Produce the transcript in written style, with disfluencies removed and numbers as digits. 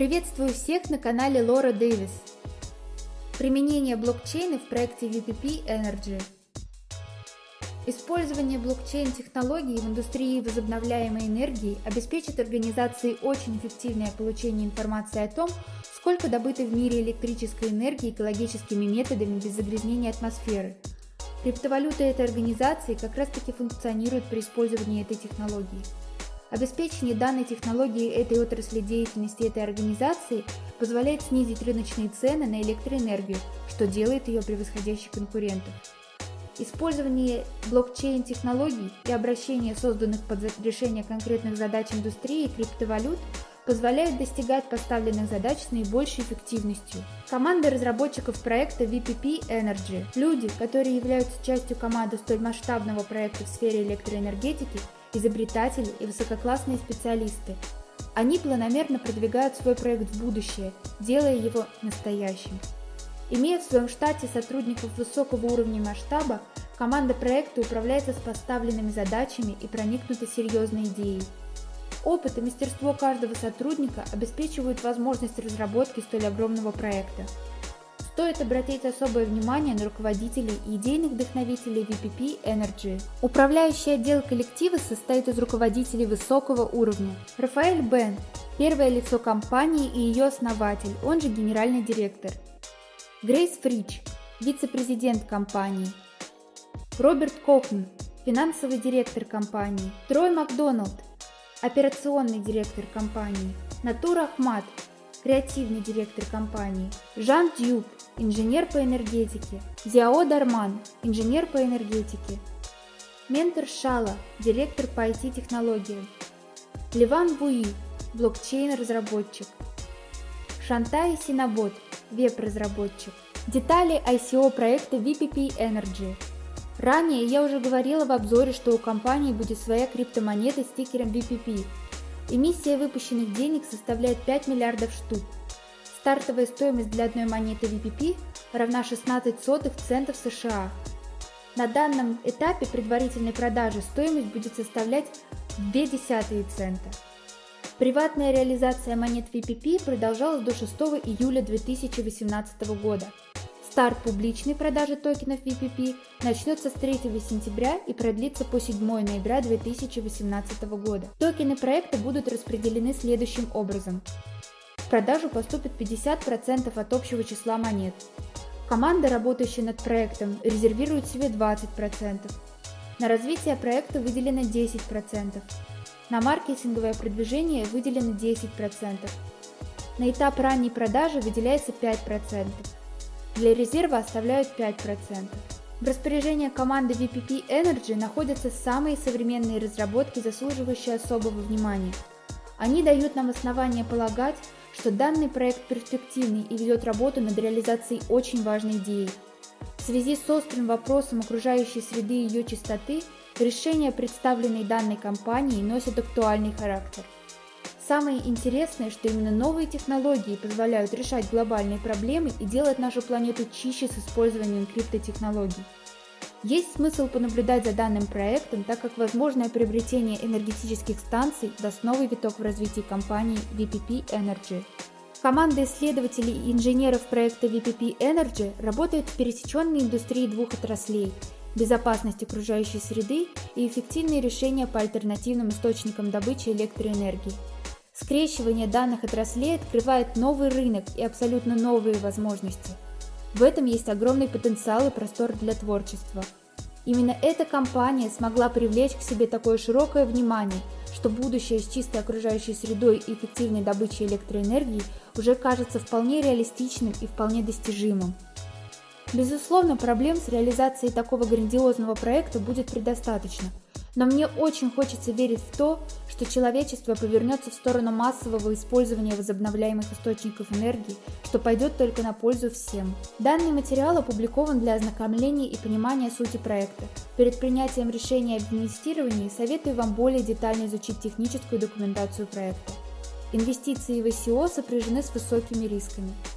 Приветствую всех на канале Лора Дэвис. Применение блокчейна в проекте VPP Energy. Использование блокчейн-технологий в индустрии возобновляемой энергии обеспечит организации очень эффективное получение информации о том, сколько добыто в мире электрической энергии экологическими методами без загрязнения атмосферы. Криптовалюта этой организации как раз-таки функционирует при использовании этой технологии. Обеспечение данной технологии этой отрасли деятельности этой организации позволяет снизить рыночные цены на электроэнергию, что делает ее превосходящей конкурентов. Использование блокчейн-технологий и обращение созданных под решение конкретных задач индустрии криптовалют позволяет достигать поставленных задач с наибольшей эффективностью. Команда разработчиков проекта VPP Energy, люди, которые являются частью команды столь масштабного проекта в сфере электроэнергетики, изобретатели и высококлассные специалисты. Они планомерно продвигают свой проект в будущее, делая его настоящим. Имея в своем штате сотрудников высокого уровня и масштаба, команда проекта управляется с поставленными задачами и проникнута серьезной идеей. Опыт и мастерство каждого сотрудника обеспечивают возможность разработки столь огромного проекта. Стоит обратить особое внимание на руководителей и идейных вдохновителей VPP Energy. Управляющий отдел коллектива состоит из руководителей высокого уровня. Рафаэль Бен – первое лицо компании и ее основатель, он же генеральный директор. Грейс Фрич – вице-президент компании. Роберт Кохн – финансовый директор компании. Трой Макдоналд – операционный директор компании. Натур Ахмад – креативный директор компании. Жан Дюб – инженер по энергетике. Зиао Дарман – инженер по энергетике. Ментор Шала – директор по IT-технологиям. Ливан Вуи – блокчейн-разработчик. Шантай Синабот – веб-разработчик. Детали ICO проекта VPP Energy. Ранее я уже говорила в обзоре, что у компании будет своя криптомонета с тикером VPP. Эмиссия выпущенных денег составляет 5 миллиардов штук. Стартовая стоимость для одной монеты VPP равна 16 центов США. На данном этапе предварительной продажи стоимость будет составлять 0,2 цента. Приватная реализация монет VPP продолжалась до 6 июля 2018 года. Старт публичной продажи токенов VPP начнется с 3 сентября и продлится по 7 ноября 2018 года. Токены проекта будут распределены следующим образом. В продажу поступит 50% от общего числа монет. Команда, работающая над проектом, резервирует себе 20%. На развитие проекта выделено 10%. На маркетинговое продвижение выделено 10%. На этап ранней продажи выделяется 5%. Для резерва оставляют 5%. В распоряжении команды VPP Energy находятся самые современные разработки, заслуживающие особого внимания. Они дают нам основания полагать, что данный проект перспективный и ведет работу над реализацией очень важной идеи. В связи с острым вопросом окружающей среды и ее чистоты, решения, представленные данной компанией, носят актуальный характер. Самое интересное, что именно новые технологии позволяют решать глобальные проблемы и делать нашу планету чище с использованием криптотехнологий. Есть смысл понаблюдать за данным проектом, так как возможное приобретение энергетических станций даст новый виток в развитии компании VPP Energy. Команда исследователей и инженеров проекта VPP Energy работает в пересеченной индустрии двух отраслей – безопасность окружающей среды и эффективные решения по альтернативным источникам добычи электроэнергии. Скрещивание данных отраслей открывает новый рынок и абсолютно новые возможности. В этом есть огромный потенциал и простор для творчества. Именно эта компания смогла привлечь к себе такое широкое внимание, что будущее с чистой окружающей средой и эффективной добычей электроэнергии уже кажется вполне реалистичным и вполне достижимым. Безусловно, проблем с реализацией такого грандиозного проекта будет предостаточно, но мне очень хочется верить в то, что человечество повернется в сторону массового использования возобновляемых источников энергии, что пойдет только на пользу всем. Данный материал опубликован для ознакомления и понимания сути проекта. Перед принятием решения об инвестировании советую вам более детально изучить техническую документацию проекта. Инвестиции в ICO сопряжены с высокими рисками.